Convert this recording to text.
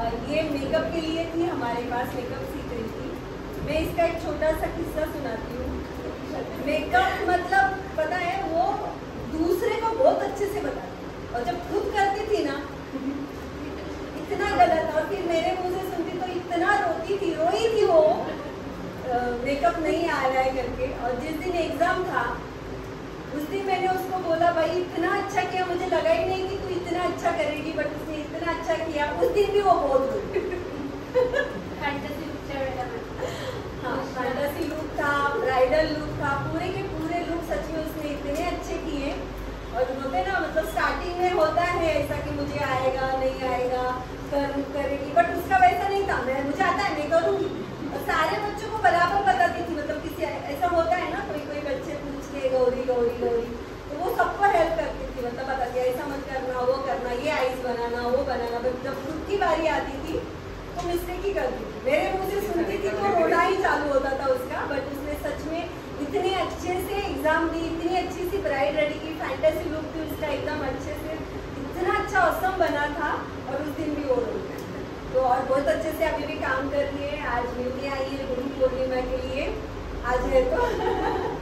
ये मेकअप के लिए थी, हमारे पास मेकअप सीख रही थी। मैं इसका एक छोटा सा किस्सा सुनाती हूँ। मेकअप मतलब पता है वो दूसरे को बहुत अच्छे से बताती है और जब खुद करती थी ना इतना गलत, और फिर मेरे मुंह से सुनती तो इतना रोती थी, रोई थी वो मेकअप नहीं आ रहा है करके। और जिस दिन एग्जाम था उस दिन मैंने उसको बोला भाई इतना अच्छा किया, मुझे लगा ही नहीं कि तू इतना अच्छा करेगी, बट उसने इतना अच्छा किया। उस दिन भी वो बहुत रोई। हाँ, फैंटेसी लुक था, ब्राइडल लुक था, पूरे के पूरे लुक सच में उसने इतने अच्छे किए। और होते ना मतलब स्टार्टिंग में होता है ऐसा कि मुझे आएगा नहीं आएगा, करेगी, बट उसका वैसा नहीं था। मुझे आता है, मैं करूँगी। और सारे बच्चों को बराबर बताती थी, मतलब किसी ऐसा होता है ना कोई कोई बच्चे पूछ के गौरी गौरी गौरी, तो वो सबको हेल्प करती थी, मतलब बताती ऐसा मत करना, वो करना, ये आइस बनाना, वो बनाना। बट जब खुद की बारी आती थी तो मिस्टेक ही करती थी, मेरे मुँह से सुनती थी तो रोना ही चालू होता था उसका। बट उसने सच में इतने अच्छे से एग्जाम दी, इतनी अच्छी सी ब्राइड रेडी की, फैंटेसी लुक थी उसका एकदम अच्छे से, इतना अच्छा औसम बना था। और उस दिन भी वो रोई तो, और बहुत अच्छे से अभी भी काम कर रही है। आज मिलने आई है गुरु पूर्णिमा के लिए, आज है तो